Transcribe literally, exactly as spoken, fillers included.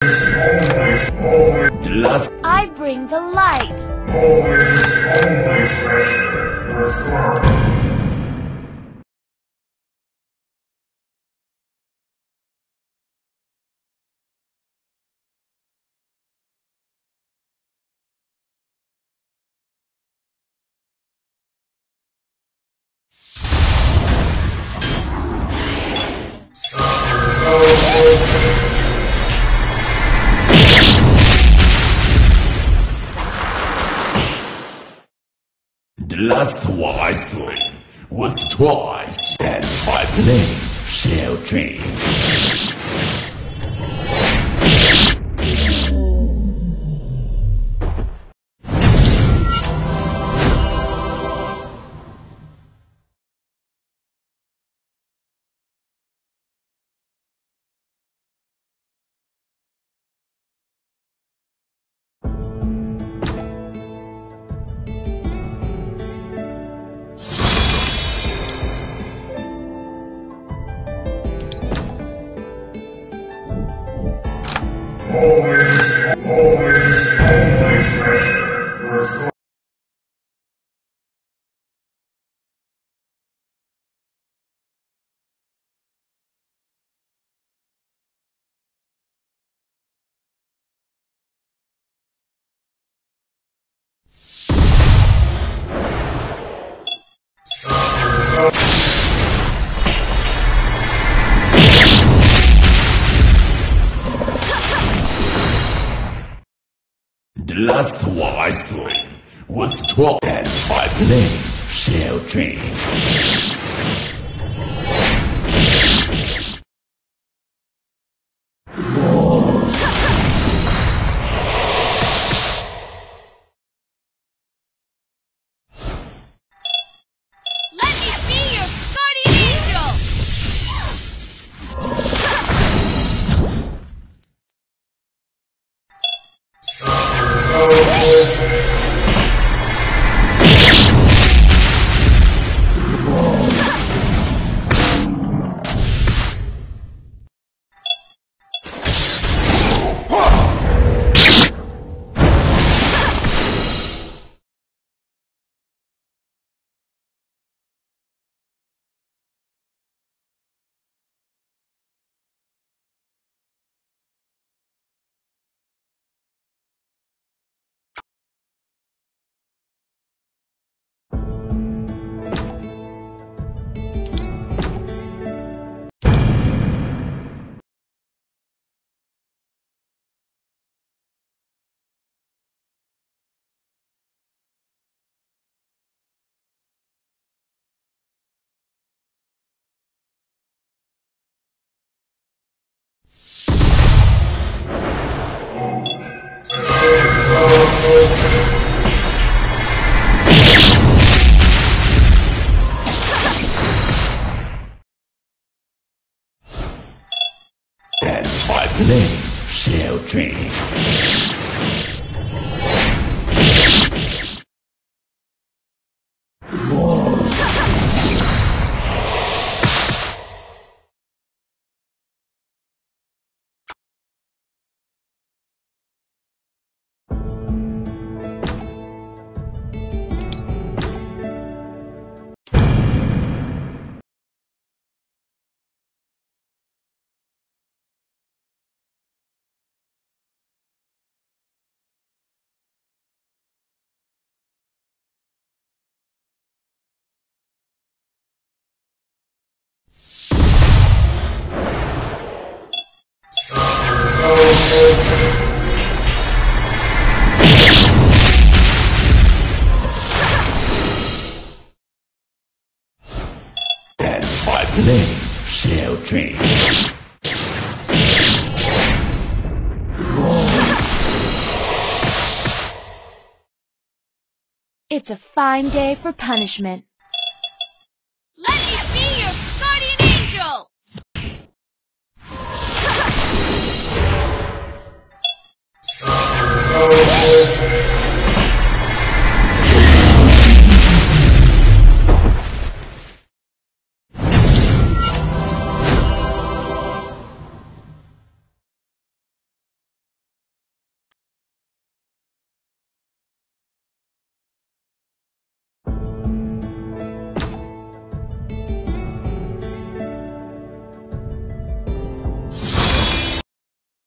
The last I bring the light. The last wise one was twice, and I blame Shell Train. Always, always, always treasure. The last wise one was twice, and I blame Shell Train. Let me be your guardian angel. And I blame Shell Train. And I blame Shell Train. It's a fine day for punishment. Let me be your guardian angel!